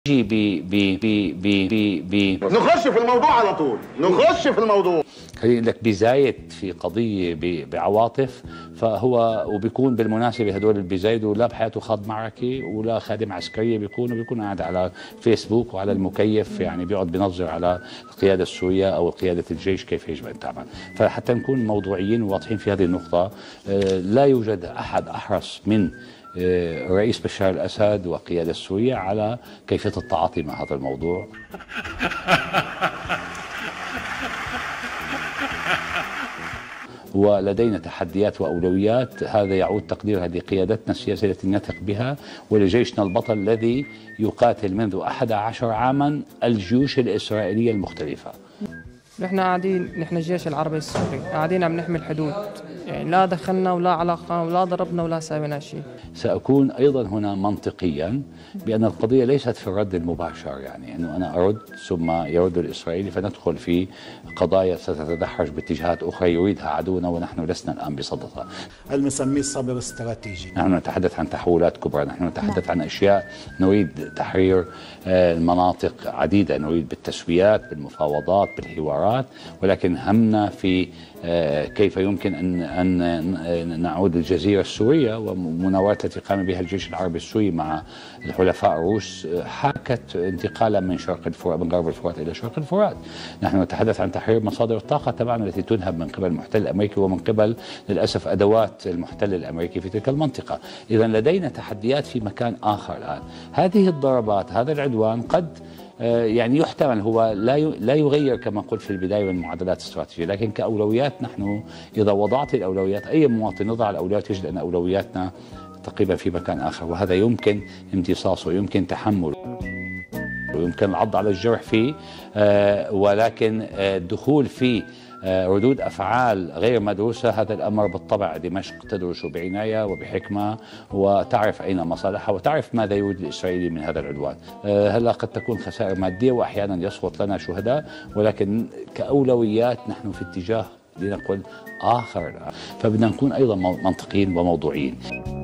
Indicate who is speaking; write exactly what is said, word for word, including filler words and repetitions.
Speaker 1: ب ب ب ب ب
Speaker 2: نخش في الموضوع على طول، نخش في الموضوع.
Speaker 1: خليني لك بزايد في قضيه بعواطف، فهو وبيكون بالمناسبه هدول اللي بيزايدوا لا بحياته خاض معركه ولا خادم عسكريه، بيكونوا بيكون قاعد على فيسبوك وعلى المكيف، يعني بيقعد بينظر على القياده السوريه او قياده الجيش كيف يجب ان تعمل. فحتى نكون موضوعيين وواضحين في هذه النقطه، لا يوجد احد احرص من الرئيس بشار الأسد والقيادة السورية على كيفية التعاطي مع هذا الموضوع. ولدينا تحديات وأولويات، هذا يعود تقديرها لقيادتنا السياسية التي نثق بها ولجيشنا البطل الذي يقاتل منذ أحد عشر عاما الجيوش الإسرائيلية المختلفة.
Speaker 3: نحن قاعدين، نحن الجيش العربي السوري قاعدين عم نحمي الحدود، يعني لا دخلنا ولا علاقة ولا ضربنا ولا سوينا شيء.
Speaker 1: سأكون أيضا هنا منطقيا بأن القضية ليست في الرد المباشر، يعني أنه أنا أرد ثم يرد الإسرائيلي فندخل في قضايا ستتدحرج باتجاهات أخرى يريدها عدونا ونحن لسنا الآن بصددها.
Speaker 4: المسميه الصبر الاستراتيجي.
Speaker 1: نحن نتحدث عن تحولات كبرى، نحن نتحدث عن أشياء، نريد تحرير المناطق عديدة، نريد بالتسويات بالمفاوضات بالحوارات، ولكن همنا في كيف يمكن أن أن نعود الجزيرة السورية ومناورة التي قام بها الجيش العربي السوري مع الحلفاء الروس حاكت انتقالا من شرق الفرات من غرب الفرات إلى شرق الفرات. نحن نتحدث عن تحرير مصادر الطاقة تبعنا التي تنهب من قبل المحتل الأمريكي ومن قبل للأسف أدوات المحتل الأمريكي في تلك المنطقة. إذا لدينا تحديات في مكان آخر الآن. هذه الضربات، هذا العدوان قد يعني يحتمل هو لا لا يغير كما قلت في البدايه من المعادلات الاستراتيجيه، لكن كاولويات نحن اذا وضعت الاولويات، اي مواطن يضع الاولويات يجد ان اولوياتنا تقريبا في مكان اخر، وهذا يمكن امتصاصه ويمكن تحمله ويمكن العض على الجرح فيه، ولكن الدخول في ردود أفعال غير مدروسة هذا الأمر بالطبع دمشق تدرس بعناية وبحكمة وتعرف أين مصالحها وتعرف ماذا يريد الإسرائيلي من هذا العدوان. هلا قد تكون خسائر مادية وأحيانا يسقط لنا شهداء، ولكن كأولويات نحن في اتجاه لنقل آخر، فبدنا نكون أيضا منطقيين وموضوعيين.